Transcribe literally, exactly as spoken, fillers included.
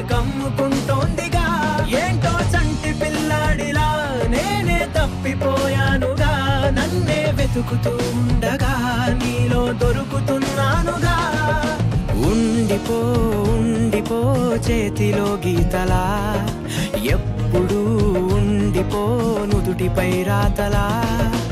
కమ్ముకుంటోందిగా ఏంటో చంటి పిల్లాడిలా నేనే తప్పిపోయానుగా నన్నే వెతుకుతూ ఉండగా నీలో దొరుకుతున్నానుగా ఉండిపో ఉండిపో చేతిలో గీతలా ఎప్పుడు ఉండిపో నుదుటిపై రాతలా